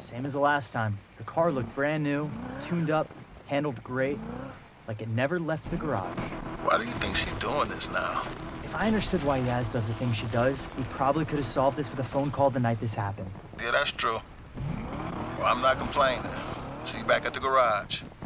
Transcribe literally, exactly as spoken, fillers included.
Same as the last time. The car looked brand new, tuned up, handled great, like it never left the garage. Why do you think she's doing this now? If I understood why Yaz does the things she does, we probably could have solved this with a phone call the night this happened. Yeah, that's true. Well, I'm not complaining. See you back at the garage.